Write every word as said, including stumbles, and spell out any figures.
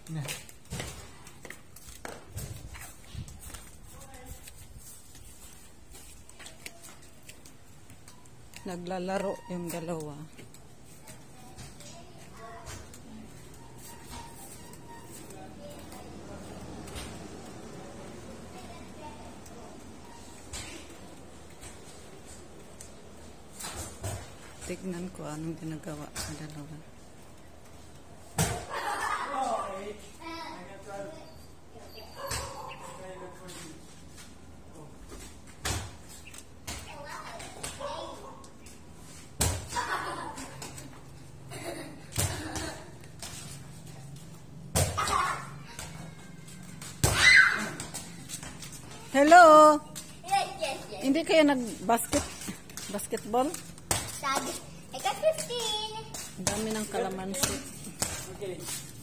Yeah. Naglalaro yung dalawa. Tignan ko anong ginagawa sa dalawa. Hello! Yes, yes, yes. Hindi kayo nag-basket basketball? Sabi, I got fifteen. Ang dami ng kalamansi. Okay.